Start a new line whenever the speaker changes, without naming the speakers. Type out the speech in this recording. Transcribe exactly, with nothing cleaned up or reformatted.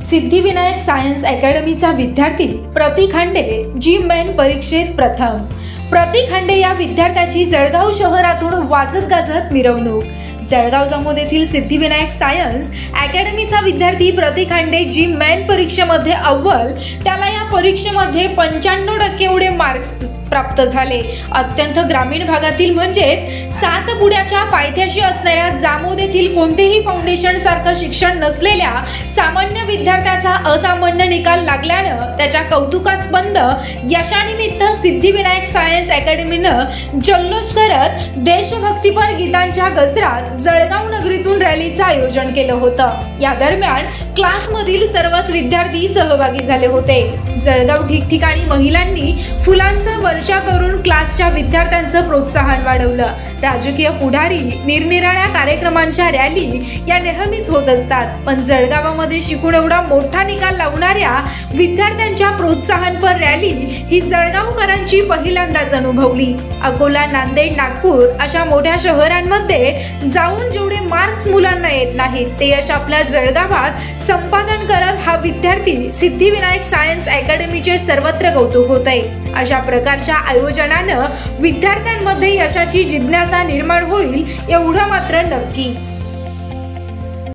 Siddhivinayak science अकॅडमीचा विद्यार्थी प्रतीक खांडे जी main परीक्षेत प्रथम। प्रतीक खांडे या विद्यार्थ्याची जळगाव शहरातून वाजत गाजत मिरवणूक। जळगाव जामोद येथील सिद्धिविनायक सायन्स अकॅडमीचा विद्यार्थी प्रतीक खांडे जी मेन परीक्षेमध्ये अव्वल, त्याला या परीक्षेमध्ये पंच्याण्णव टक्के एवढे मार्क्स प्राप्त झाले। अत्यंत ग्रामीण भागातील म्हणजे सातपुड्याच्या पायथ्याशी असणाऱ्या जामोद येथील कोणतेही फाउंडेशन सारखं शिक्षण नसलेल्या सामान्य विद्यार्थ्याचा असामान्य निकाल लागल्यानं त्याच्या कौतुकास्पद यशानिमित्त सिद्धिविनायक सायन्स अकॅडमीनं जल्लोष करत देशभक्तीपर गीतांच्या गजरात जळगाव नगरीतून रॅलीचं आयोजन केलं होतं। या दरम्यान क्लासमधील सर्वच विद्यार्थी सहभागी झाले होते। जळगाव ठिकठिकाणी महिलांनी फुलांचा वर्षा करून क्लासच्या विद्यार्थ्यांचं प्रोत्साहन वाढवलं। राजकीय पुढारी निरनिराळ्या कार्यक्रमांच्या रॅली या नेहमीच होत असतात, पण जळगावामध्ये शिकून एवढा मोठा निकाल लावणाऱ्या विद्यार्थ्यांच्या प्रोत्साहनपर रॅली ही जळगावकरांची पहिल्यांदाच अनुभवली। अकोला, नांदेड, नागपूर अशा मोठ्या शहरांमध्ये जाऊन जेवढे मार्क्स मुलांना येत नाहीत ते यश आपल्या जळगावात संपादन करत हा विद्यार्थी सिद्धिविनायक सायन्स अकॅडमीचे सर्वत्र कौतुक होत आहे। अशा प्रकारच्या आयोजनानं विद्यार्थ्यांमध्ये यशाची जिज्ञासा निर्माण होईल एवढं मात्र नक्की।